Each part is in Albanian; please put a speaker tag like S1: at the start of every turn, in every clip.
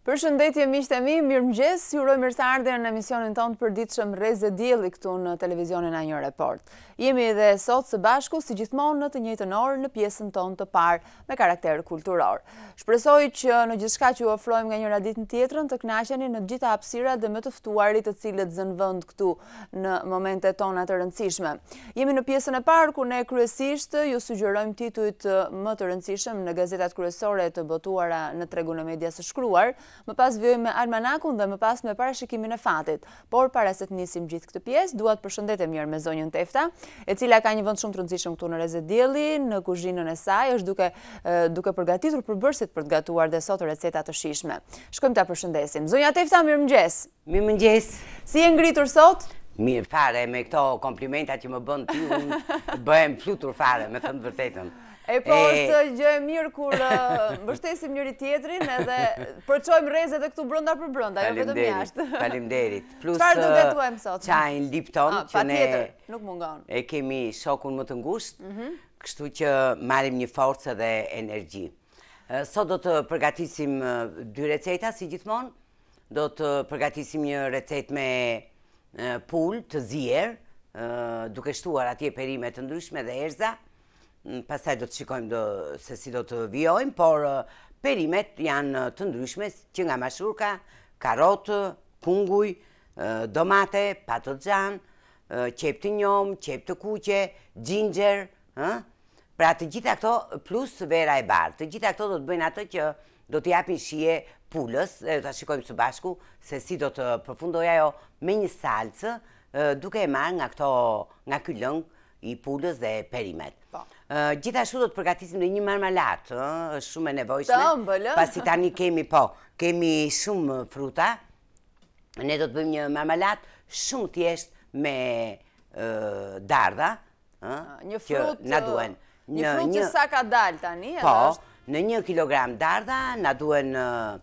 S1: Përshëndetje miqtë e mi, mirëmëngjes, ju uroj mirëseardhjen në emisionin tonë të përditshëm Rreze Dielli këtu në televizionin A1 Report. Jemi edhe sot së bashku si gjithmonë në të njëjtën orë në pjesën tonë të parë me karakter kulturor. Shpresoj që në gjithçka që ju ofrojmë nga njëra ditë në tjetrën të kënaqeni në të gjitha hapësirat dhe me të ftuarit të cilët zënë vend këtu në momentet tona të rëndësishme. Jemi në pjesën e parë ku ne kryesisht ju sugjerojmë titujt më të rëndësishëm në gazetat kryesore të botuara në tregun e medias së shkruar. Më pas vjojmë me almanakun dhe më pas me parashikimin e fatit. Por para se të nisim gjithë këtë pjesë, dua të përshëndetem mirë me zonjën Tefta, e cila ka një vend shumë të rëndësishëm këtu në Rreze Dielli, në kuzhinën e saj, është duke përgatitur përbërësit për të gatuar dhe sot receta të shijshme. Shkojmë ta përshëndesim. Zonja Tefta, mirëmëngjes.
S2: Mirëmëngjes.
S1: Si je ngritur sot?
S2: Mirë fare, me këto komplimentat që më bën ti, unë bëhem flutur fare, me thënë të vërtetën.
S1: E po është gjë e mirë kur mbështesim njëri tjetrin edhe përçojmë rrezet e këtu brenda për brenda, jo vetëm jashtë.
S2: Faleminderit. Plus
S1: çfarë do gatuajmë sot?
S2: Çajin Lipton që ne
S1: nuk mungon.
S2: E kemi shokun më të ngushtë, kështu që marrim një forcë dhe energji. Sot do të përgatisim dy receta si gjithmonë. Do të përgatisim një recetë me pul të zier, duke shtuar atje perime të ndryshme dhe erza. Pastaj do të shikojmë se si do të vijojmë, por perimet janë të ndryshme që nga mashurka, karotë, punguj, domate, patlıcan, qep të njom, qep të kuqe, ginger, pra të gjitha këto plus vera e bardhë. Të gjitha këto do të bëjnë atë që do të japin shije pulës, dhe do të shikojmë së bashku se si do të përfundoj ajo me një salcë, duke e marrë nga ky lëng i pulës dhe perimet. Gjithashtu do të përgatisim dhe një marmalat, është shumë e nevojshme, pasi tani kemi shumë fruta, ne do të bëjmë një marmalat shumë thjesht me dardha,
S1: një frut që sa ka dalë tani?
S2: Po, në 1 kilogram dardha na duhen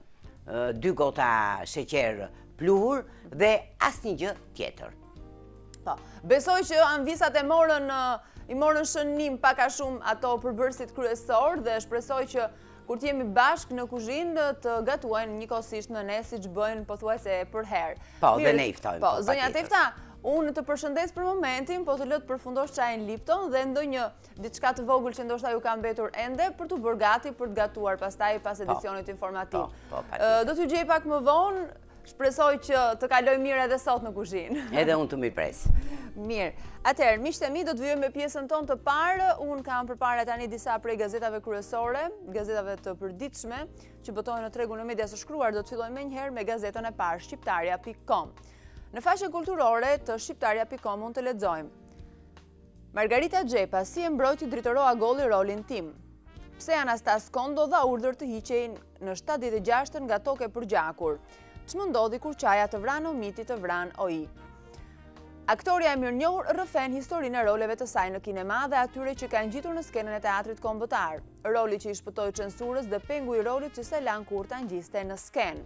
S2: 2 gota sheqer pluhur dhe asnjë gjë tjetër.
S1: Po, besoj që anvisat i morën shënim pak a shumë ato përbërësit kryesor dhe shpresoj që kur t'jemi bashkë në kuzhinë të gatuajnë njëkohësisht me ne siç bëjnë pothuajse për herë.
S2: Po, dhe ne i ftojmë.
S1: Po, zonja Tefta, unë të përshëndes për momentin, po të lë të përfundosh çajin Lipton dhe ndonjë diçka të vogël që ndoshta ju ka mbetur ende për t'u bërë gati për të gatuar pastaj pas edicionit informativ. Do t'ju gjej pak më vonë. Shpresoj që të kaloj mirë edhe sot në kuzhinë.
S2: Edhe unë të mi pres.
S1: Mirë. Atëherë, miqtë e mi, do të vijojmë me pjesën tonë të parë. Unë kam përpara tani disa prej gazetave kryesore, gazetave të përditshme, që botojnë në tregun e medias së shkruar. Do të fillojmë menjëherë me gazetën e parë, shqiptarja.com. Në faqen kulturore të shqiptarja.com mund të lexojmë: Margarita Xhepa, si e mbrojti dritoroa golli rolin tim. Pse Anastas Kondo dha urdhër të hiqej në 76 nga toke për gjakur. Ç'më ndodhi kur qaja të vranë o miti të vranë o i. Aktoria e mirënjohur rrëfen historinë e roleve të saj në kinema dhe atyre që kanë ngjitur në skenën e teatrit kombëtar. Roli që i shpëtoi censurës dhe pengu i rolit që Selan Kurta ngjiste në skenë.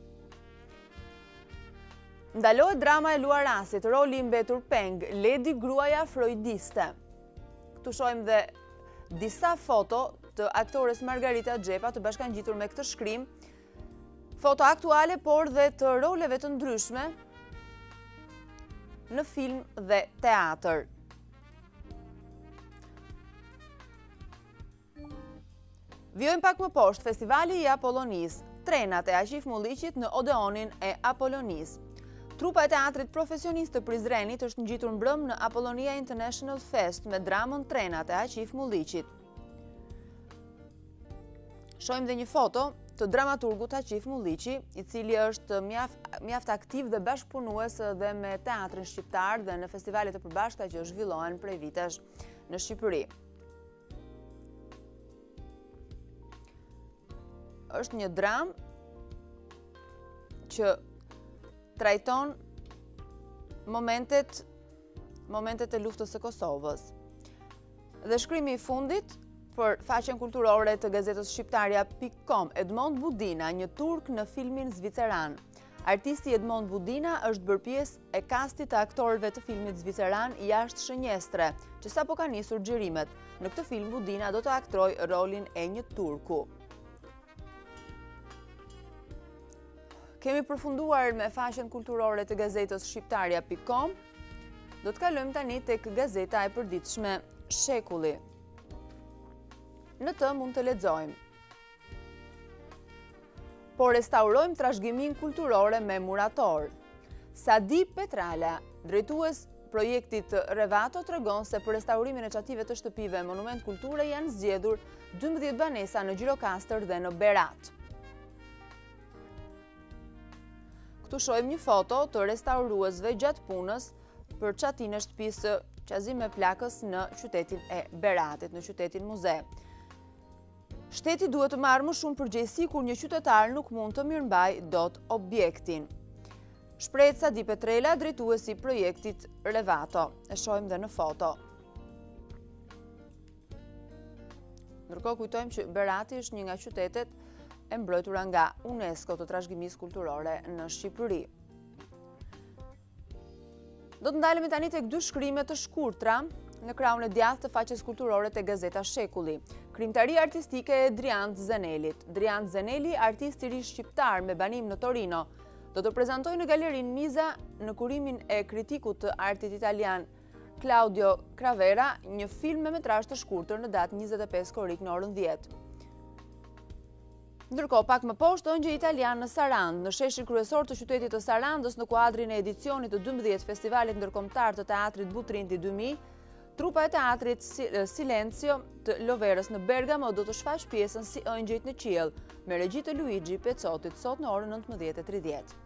S1: Ndalohet drama e Luarasit, roli i mbetur peng, Ledi gruaja freudiste. Këtu shohim dhe disa foto të aktores Margarita Xhepa të bashkangjitur me këtë shkrim. Foto aktuale, por dhe të roleve të ndryshme në film dhe teatr. Vjojmë pak më poshtë, festivali i Apollonis, trenat e Aqif Mulliqit në Odeonin e Apollonis. Trupa e teatrit profesionist të Prizrenit është ngjitur mbrëm në Apollonia International Fest me dramën Trenat e Aqif Mulliqit. Shohim dhe një foto të dramaturgut Aqif Mulliqi, i cili është mjaft aktiv dhe bashkëpunues dhe me teatrin shqiptar dhe në festivalet e përbashkëta që zhvillohen prej vitesh në Shqipëri. Është një dramë që trajton momentet e luftës së Kosovës. Dhe shkrimi i fundit për faqen kulturore të gazetës shqiptarja.com, Edmond Budina, një turk në filmin zviceran. Artisti Edmond Budina është bërë pjesë e kastit të aktorëve të filmit zviceran jashtë shënjestre, që sapo ka nisur xhirimet. Në këtë film Budina do të aktrojë rolin e një turku. kemi përfunduar me faqen kulturore të gazetës shqiptarja.com, do të kalojmë tani tek gazeta e përditshme Shekulli. Në të mund të lexojmë: po restaurojmë trashëgimin kulturore me murator. Sadi Petrala, drejtues projektit Revato, tregon se për restaurimin e çative të shtëpive monument kulture janë zgjedhur 12 banesa në Gjirokastër dhe në Berat. Këtu shohim një foto të restauruesve gjatë punës për çatin e shtëpisë Qazim me plakës në qytetin e Beratit, në qytetin muze. Shteti duhet të marrë më shumë përgjegjësi kur një qytetar nuk mund të mirëmbajë dot objektin. Shpreh Sadi Petrela, drejtuesi i projektit Revato. E shohim dhe në foto. Ndërkohë kujtojmë që Berati është një nga qytetet e mbrojtura nga UNESCO të trashëgimisë kulturore në Shqipëri. Do të ndalemi tani tek dy shkrime të shkurtra në krahun e djathtë të faqes kulturore të gazeta Shekulli. Krimtaria artistike e Rreze Dielit. Rreze Dielli, artist i ri shqiptar me banim në Torino, do të prezantojë në galerinë Miza në kurimin e kritikut të artit italian Claudio Cravera një film me metrazh të shkurtër në datë 25 korrik në orën 10. Ndërkohë, pak më poshtë, ëngjë italian në Sarandë, në sheshin kryesor të qytetit të Sarandës, në kuadrin e edicionit të 12 Festivalit Ndërkombëtar të Teatrit Butrinti 2000, trupa e teatrit Silenzio të Loverës në Bergamo do të shfaq pjesën Si ëngjëjt në qiell, me regji të Luigi Pezzotit sot në orën 19:30.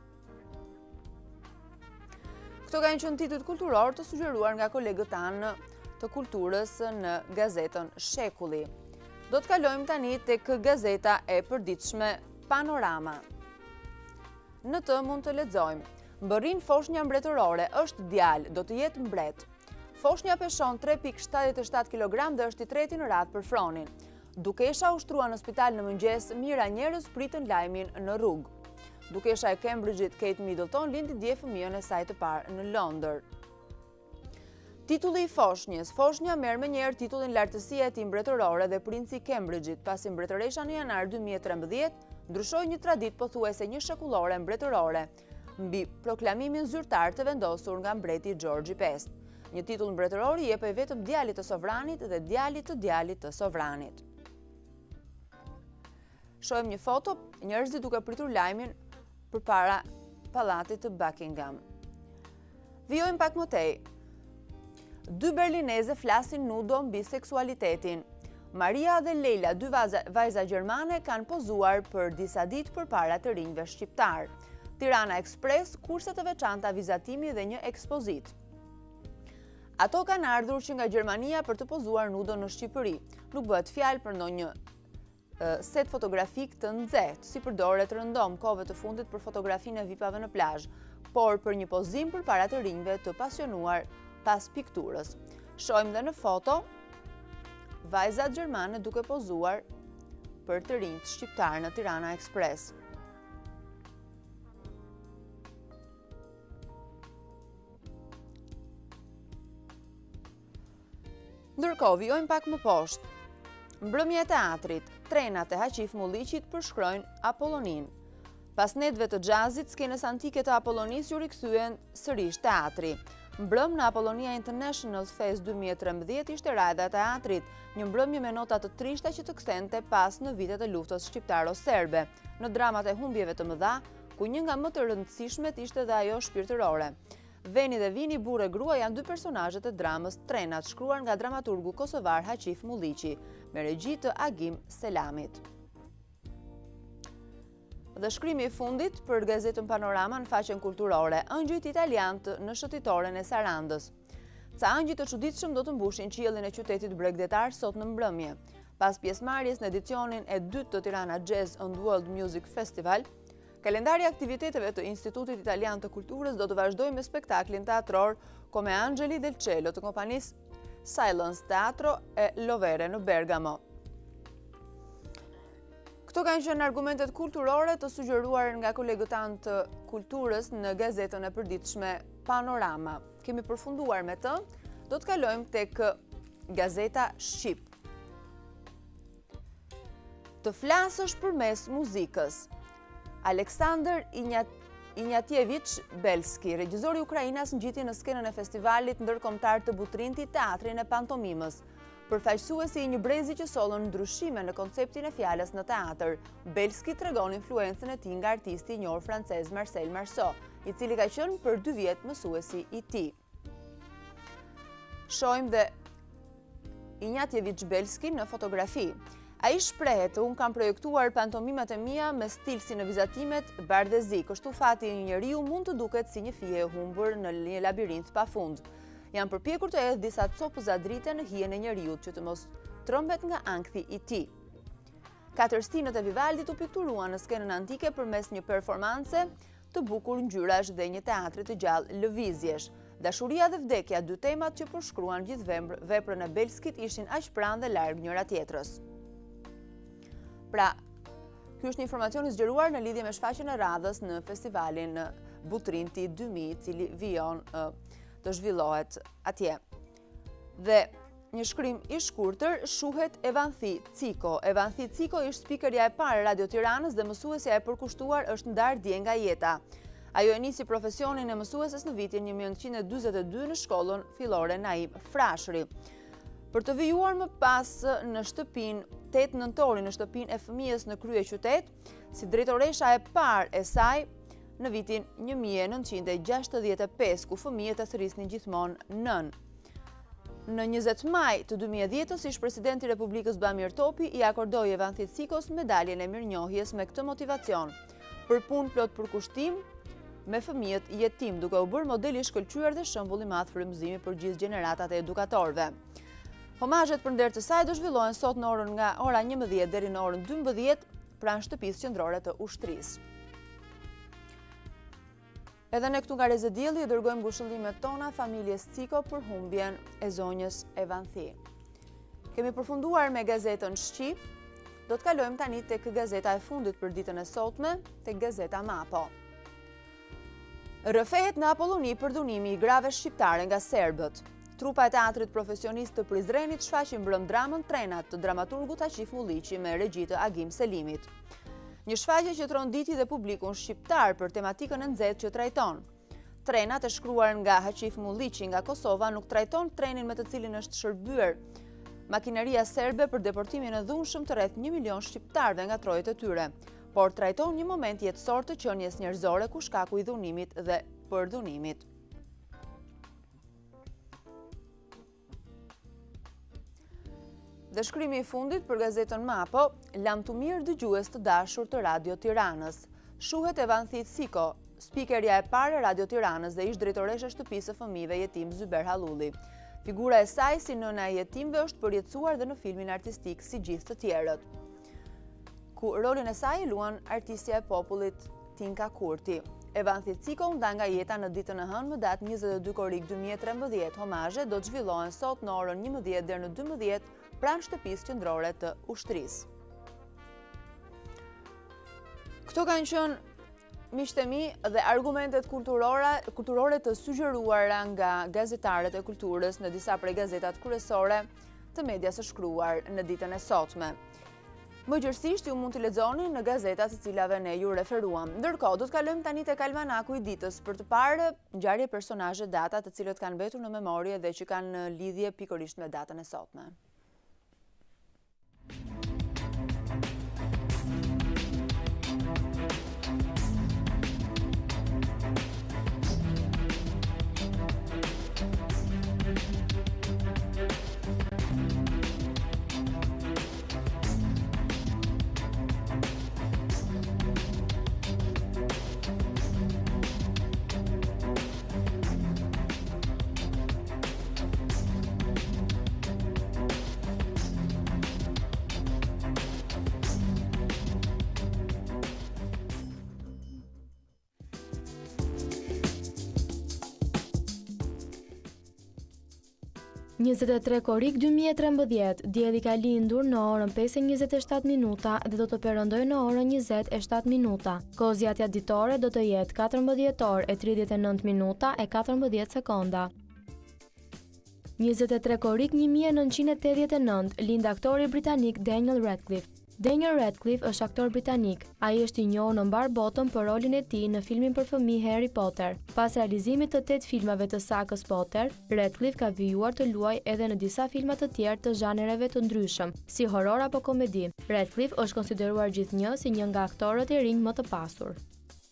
S1: Këto kanë qenë titujt kulturor të sugjeruar nga kolegët tanë të kulturës në gazetën Shekulli. Do të kalojmë tani tek gazeta e përditshme Panorama. Në të mund të lexojmë: mbërrin foshnja mbretërore, është djalë, do të jetë mbret. Foshnja peshon 3,77 kg dhe është i treti në radhë për Fronin. Dukesha ushtrua në spital në mëngjes, mijëra njerëz pritën lajmin në rrugë. Dukesha e Cambridge-it Kate Middleton lindi dje fëmijën e saj të parë në Londër. Titulli i foshnjës. Foshnja merr më njëherë titullin lartësia e tij mbretërore dhe princi i Cambridge-it, pasi mbretëresha në janar 2013 ndryshoi një traditë pothuajse një shekullore mbretërore mbi proklamimin zyrtar të vendosur nga mbreti George V. Një titull mbretëror i jepej vetëm djalit të sovranit dhe djalit të djalit të sovranit. Shohim një foto, njerëzit duke pritur lajmin përpara pallatit të Buckingham. Vijojmë pak më tej. Dy berlineze flasin nudo mbi seksualitetin. Maria dhe Leila, dy vajza gjermane, kanë pozuar për disa ditë përpara të rinjve shqiptar. Tirana Express, kurse të veçanta vizatimi dhe një ekspozit. Ato kanë ardhur që nga Gjermania për të pozuar nudo në Shqipëri. Nuk bëhet fjalë për ndonjë set fotografik të nxehtë, si përdoret rëndom kohëve të fundit për fotografinë e vipave në plazh, por për një pozim përpara të rinjve të pasionuar pas pikturës. Shohim dhe në foto vajzat gjermane duke pozuar për të rinjt shqiptar në Tirana Express. Ndërkohë, vijojmë pak më poshtë. Mbrëmja e teatrit, trenat e Haqif Mulliqit përshkrojnë Apollonin. Pas netëve të xhazit, skenës antike të Apollonis ju rikthyen sërish teatri. Mbrëm në Apollonia International Fest 2013 ishte rajda e teatrit, një mbrëmje me nota të trishta që të kthente pas në vitet e luftës shqiptaro-serbe, në dramat e humbjeve të mëdha, ku një nga më të rëndësishmet ishte dhe ajo shpirtërore. Veni dhe Vini, burë e grua, janë dy personazhet e dramës Trenat, shkruar nga dramaturgu kosovar Haqif Mulliqi, me regji të Agim Selamit. Dhe shkrimi i fundit për gazetën Panorama në faqen kulturore, ëngjëjt italian në shëtitoren e Sarandës. Ca ëngjëj të çuditshëm do të mbushin qiellin e qytetit bregdetar sot në mbrëmje. Pas pjesëmarrjes në edicionin e dytë të Tirana Jazz and World Music Festival, kalendari aktiviteteve të Institutit Italian të Kulturës do të vazhdojë me spektaklin teatror Come Angeli del Cielo të kompanisë Silence Teatro e Lovere në Bergamo. Këto kanë qenë argumentet kulturore të sugjeruar nga kolegët tanë të kulturës në gazetën e përditshme Panorama. Kemi përfunduar me të, do të kalojmë tek Gazeta Shqip. Të flasësh përmes muzikës. Aleksandr Ignatjevich Belski, regjizori Ukrainas, ngjiti në skenën e festivalit ndërkombëtar të Butrintit teatrin e pantomimës. Përfaqësuesi i një brezi që sollën ndryshime në konceptin e fjalës në teatr, Belski tregon influencën e tij nga artisti i njohur francez Marcel Marceau, i cili ka qenë për 2 vjet mësuesi i tij. Shohim dhe Ignatjevich Belski në fotografi. Ai shprehet, unë kam projektuar pantomimat e mia me stil si në vizatimet bardezi, kështu fati i një njeriu mund të duket si një fije e humbur në një labirint pafund. Janë përpjekur të hedh disa copëza drite në hijen e njeriut që të mos trembet nga ankthi i tij. 4 stinët e Vivaldit u pikturuan në skenën antike përmes një performance të bukur ngjyrash dhe një teatri të gjallë lëvizjesh. Dashuria dhe vdekja, 2 temat që përshkruan gjithë veprën e Belskit, ishin aq pranë dhe larg njëra tjetrës. Pra, ky është një informacion i zgjeruar në lidhje me shfaqjen e radhës në festivalin Butrinti 2000, i cili vijon të zhvillohet atje. Dhe një shkrim i shkurtër shuhet Evanthi Ciko. Evanthi Ciko është spikerja e parë e Radio Tiranës dhe mësuesja e përkushtuar është ndarë dje nga jeta. Ajo e nisi profesionin e mësueses në vitin 1942 në shkollën fillore Naim Frashëri. Për të vijuar më pas në Shtypin 8 nëntori në shtëpinë e fëmijës në krye qytet, si drejtoresha e parë e saj në vitin 1965, ku fëmijët e thrisnin gjithmonë nën. Në 20 maj të 2010, ish presidenti i Republikës Bamir Topi i akordoi Evanthit Cikos medaljen e mirënjohjes me këtë motivacion, për punë plot përkushtim me fëmijët jetim, duke u bërë model i shkëlqyer dhe shembull i madh frymëzimi për gjithë gjeneratat e edukatorëve. Homazhet për nder të saj do zhvillohen sot në orën nga ora 11 deri në orën 12 pranë shtëpisë qendrore të ushtrisë. Edhe ne këtu nga Rreze Dielli dërgojmë ngushëllimet tona familjes Ciko për humbjen e zonjës Evanthi. Kemi përfunduar me gazetën Shqip, do të kalojmë tani tek gazeta e fundit për ditën e sotme, tek gazeta Mapo. Rrëfehet në Apolloni përdunimi i grave shqiptare nga serbët. Trupa e teatrit profesionist të Prizrenit shfaqin mbrëm dramën Trenat të dramaturgut Aqif Mulliqi me regji të Agim Selimit. Një shfaqje që tronditi dhe publikun shqiptar për tematikën e nxehtë që trajton. Trenat e shkruar nga Aqif Mulliqi nga Kosova nuk trajton trenin me të cilin është shërbyer makineria serbe për deportimin e dhunshëm të rreth 1 milion shqiptarëve nga trojet e tyre, por trajton një moment jetësor të qenies njerëzore ku shkaku i dhunimit dhe përdhunimit. Dhe shkrimi i fundit për gazetën Mapo, lam të mirë dëgjues të dashur të Radio Tiranës. Shuhet Evanthi Ciko, spikerja e parë e Radio Tiranës dhe ish drejtoresha e shtëpisë së fëmijëve jetim Zyber Hallulli. Figura e saj si nëna e jetimëve është përjetësuar dhe në filmin artistik si gjithë të tjerët, ku rolin e saj luan artistja e popullit Tinka Kurti. Evanthi Ciko nda nga jeta në ditën e hënë më datë 22 korrik 2013. Homazhet do të zhvillohen sot në orën 11 deri në 12 pranë shtëpisë qendrore të ushtrisë. Këto kanë qenë miqtë e mi dhe argumentet kulturore të sugjeruara nga gazetarët e kulturës në disa prej gazetat kryesore të medias së shkruar në ditën e sotme. Më gjërësisht ju mund të lexoni në gazetat të cilave ne ju referuam. Ndërkohë, do të kalojmë tani tek almanaku i ditës për të parë ngjarje personazhe data të cilët kanë mbetur në memorie dhe që kanë lidhje pikërisht me datën e sotme.
S3: –23 korrik 2013, Dielli ka lindur në orën 5:27 minuta dhe do të perëndoj në orën 20:07 minuta. Kozjatja ditore do të jetë 14 orë e 39 minuta e 14 sekonda. 23 korrik 1989, lind aktori britanik Daniel Radcliffe. Daniel Radcliffe është aktor britanik. Ai është i njohur në mbar botën për rolin e tij në filmin për fëmijë Harry Potter. Pas realizimit të 8 filmave të sakës Potter, Radcliffe ka vijuar të luajë edhe në disa filma të tjerë të zhanereve të ndryshëm, si horror apo komedi. Radcliffe është konsideruar gjithnjë si një nga aktorët e rinj më të pasur.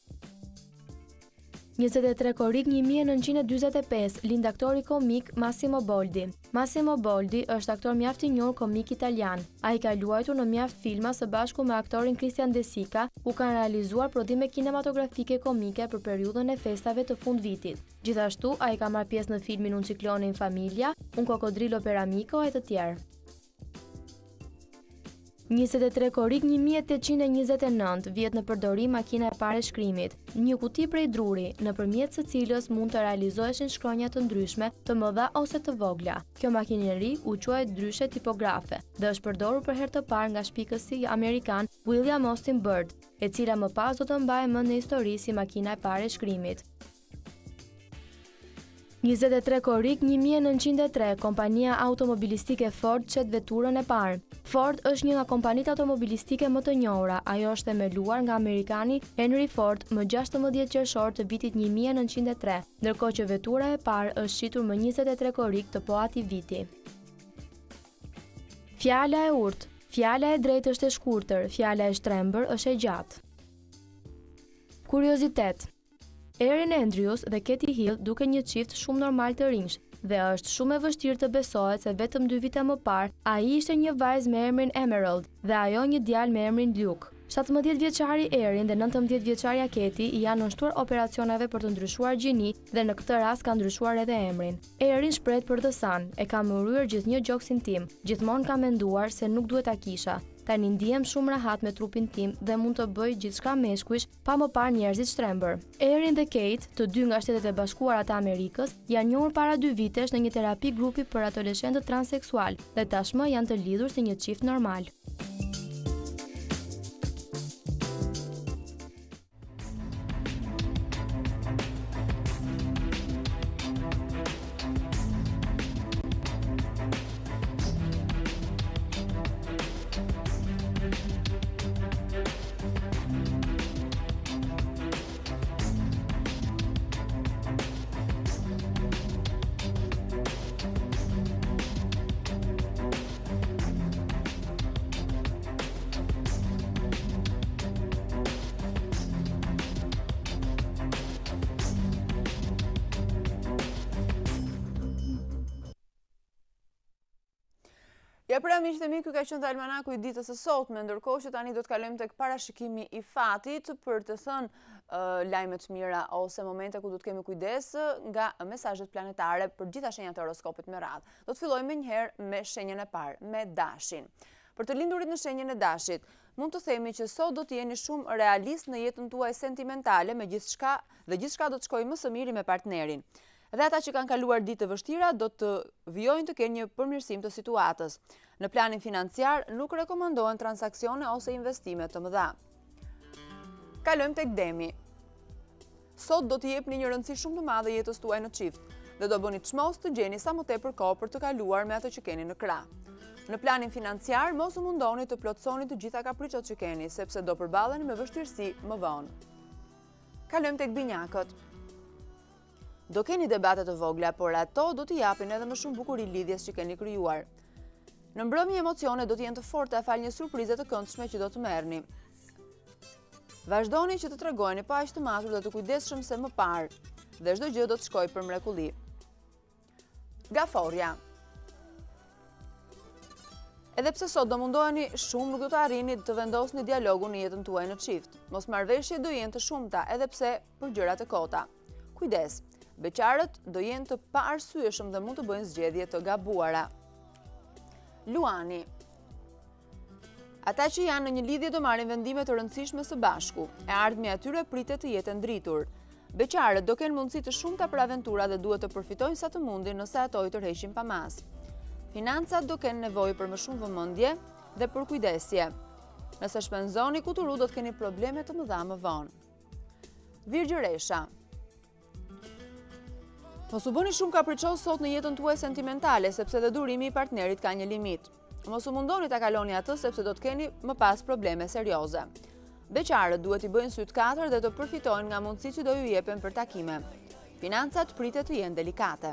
S3: 23 korrik 1945 lind aktori komik Massimo Boldi. Massimo Boldi është aktor mjaft i njohur komik italian. Ai ka luajtur në mjaft filma së bashku me aktorin Christian De Sica, ku kanë realizuar prodhime kinematografike komike për periudhën e festave të fundvitit. Gjithashtu, ai ka marrë pjesë në filmin Un ciclone in familia, Un coccodrillo per amico e të tjerë. 23 korrik 1829 vjet në përdorim makina e parë e shkrimit, një kuti prej druri, nëpërmjet së cilës mund të realizoheshin shkronja të ndryshme, të mëdha ose të vogla. Kjo makineri u quajt ndryshe tipografe dhe është përdorur për herë të parë nga shpikësi amerikan William Austin Byrd, e cila më pas do të mbahet mend në histori si makina e parë e shkrimit. 23 korrik 1903, kompania automobilistike Ford qet veturën e parë. Ford është një nga kompanitë automobilistike më të njohura. Ajo është themeluar nga amerikani Henry Ford më 16 qershor të vitit 1903, ndërkohë që vetura e parë është shitur më 23 korrik të po atij viti. Fjala e urtë. Fjala e drejtë është e shkurtër, fjala e shtrembër është e gjatë. Kuriozitet. Erin Andrews dhe Katie Hill duke një çift shumë normal të rinj, dhe është shumë e vështirë të besohet se vetëm 2 vite më parë ai ishte një vajzë me emrin Emerald dhe ajo një djalë me emrin Luke. 17 vjeçari Erin dhe 19 vjeçaria Katie janë nënshtuar operacioneve për të ndryshuar gjini dhe në këtë rast ka ndryshuar edhe emrin. Erin shpret për The Sun, e kam urryer gjithnjë gjoksin tim, gjithmonë kam menduar se nuk duhet ta kisha. Tani ndihem shumë rahat me trupin tim dhe mund të bëj gjithçka meshkujsh pa më parë njerëzit shtrembër. Erin dhe Kate, të dy nga Shtetet e Bashkuara të Amerikës, janë njohur para 2 vitesh në një terapi grupi për adoleshentë transseksual dhe tashmë janë të lidhur si një çift normal.
S1: Ja pra miqtë e mi, ky ka qenë të almanaku i ditës së sotme, ndërkohë që tani do të kalojmë tek parashikimi i fatit për të thënë lajme të mira ose momente ku do të kemi kujdes nga mesazhet planetare për gjitha shenjat e horoskopit me radhë. Do të fillojmë menjëherë me shenjën e parë, me dashin. Për të lindurit në shenjën e dashit, mund të themi që sot do të jeni shumë realist në jetën tuaj sentimentale me gjithçka dhe gjithçka do të shkojë më së miri me partnerin. Dhe ata që kanë kaluar ditë të vështira do të vijojnë të kenë një përmirësim të situatës. Në planin financiar nuk rekomandohen transaksione ose investime të mëdha. Kalojmë tek Demi. Sot do t'i jepni një rëndësi shumë të madhe jetës tuaj në çift dhe do bëni çmos të gjeni sa më tepër kohë për të kaluar me atë që keni në krah. Në planin financiar mos u mundoni të plotësoni të gjitha kapriçot që keni, sepse do përballeni me vështirësi më vonë. Kalojmë tek Binjakët. Do keni debate të vogla, por ato do t'i japin edhe më shumë bukuri lidhjes që keni krijuar. Në mbrëmje emocionet do t'jenë të forta fal një surprize të këndshme që do të merrni. Vazhdoni që të tregojeni pa aq të matur dhe të kujdesshëm se më parë, dhe çdo gjë do të shkojë për mrekulli. Gaforja. Edhe pse sot do mundoheni shumë, nuk do të arrini të vendosni dialogun në jetën tuaj në çift. Mosmarrveshjet do jenë të shumta, edhe pse për gjëra të kota. Kujdes. Beqarët do jenë të paarsyeshëm dhe mund të bëjnë zgjedhje të gabuara. Luani. Ata që janë në një lidhje do marrin vendime të rëndësishme së bashku. E ardhmja e tyre pritet të jetë ndritur. Beqarët do kenë mundësi të shumta për aventura dhe duhet të përfitojnë sa të mundin nëse ato i tërheqin pa mas. Financat do kenë nevojë për më shumë vëmendje dhe për kujdesje. Nëse shpenzoni kuturu do të keni probleme të mëdha më vonë. Virgjëresha. Mos u bëni shumë kapriços sot në jetën tuaj sentimentale, sepse dhe durimi i partnerit ka një limit. mos u mundoni ta kaloni atë sepse do të keni më pas probleme serioze. Beqarët duhet i bëjnë syt katër dhe të përfitojnë nga mundësitë që do ju jepen për takime. Financat pritet të jenë delikate.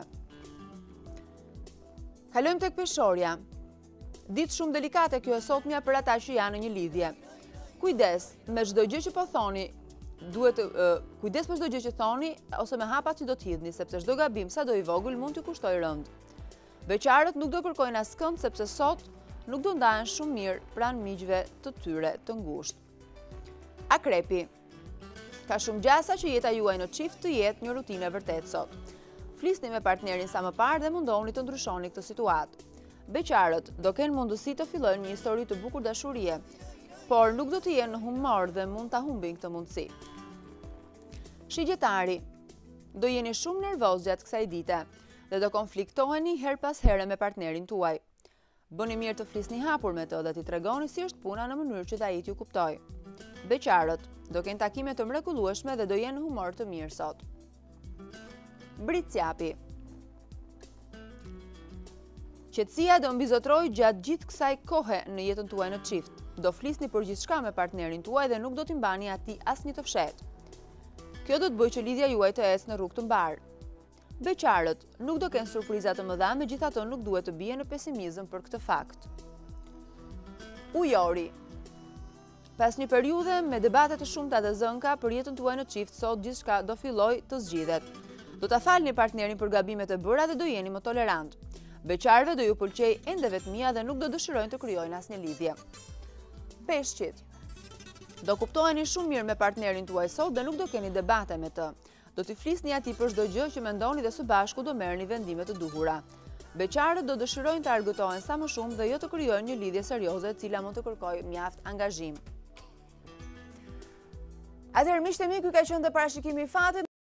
S1: Kalojmë tek peshorja. Ditë shumë delikate kjo e sotmja për ata që janë në një lidhje. Kujdes me çdo gjë që po thoni, kujdes për çdo gjë që thoni ose me hapat që do të hidhni, sepse çdo gabim sa do i vogël mund t'ju kushtojë rënd. Beqarët nuk do kërkojnë askënd sepse sot nuk do ndahen shumë mirë pranë miqve të tyre të ngushtë. Akrepi. Ka shumë gjasa që jeta juaj në çift të jetë një rutinë e vërtet sot. Flisni me partnerin sa më parë dhe mundohuni të ndryshoni këtë situatë. Beqarët do kenë mundësi të fillojnë një histori të bukur dashurie, por nuk do të jenë në humor dhe mund ta humbin këtë mundësi. Shigjetari. Do jeni shumë nervoz gjatë kësaj dite dhe do konfliktoheni her pas here me partnerin tuaj. Bëni mirë të flisni hapur me të dhe t'i tregoni si është puna në mënyrë që ai t'ju kuptojë. Beqarët do kenë takime të mrekullueshme dhe do jenë në humor të mirë sot. Britsjapi. Qetësia do mbizotrojë gjatë gjithë kësaj kohe në jetën tuaj në çift. Do flisni për gjithçka me partnerin tuaj dhe nuk do t'i mbani atij asnjë të fshehtë. Kjo do të bëjë që lidhja juaj të ecë në rrugë të mbar. Beqarët nuk do kenë surpriza të mëdha, megjithatë nuk duhet të bien në pesimizëm për këtë fakt. Ujori. Pas një periudhe me debate të shumta dhe zënka për jetën tuaj në çift, sot gjithçka do fillojë të zgjidhet. Do ta falni partnerin për gabimet e bëra dhe do jeni më tolerant. Beqarëve do ju pëlqej ende vetmia dhe nuk do dëshirojnë të krijojnë asnjë lidhje. Peshqit. Do kuptoheni shumë mirë me partnerin tuaj sot dhe nuk do keni debate me të. Do t'i flisni atij për çdo gjë që mendoni dhe së bashku do merrni vendime të duhura. Beqarët do dëshirojnë të argëtohen sa më shumë dhe jo të krijojnë një lidhje serioze e cila mund të kërkojë mjaft angazhim. Atëherë miqtë e mi, ky ka qenë dhe parashikimi i fatit.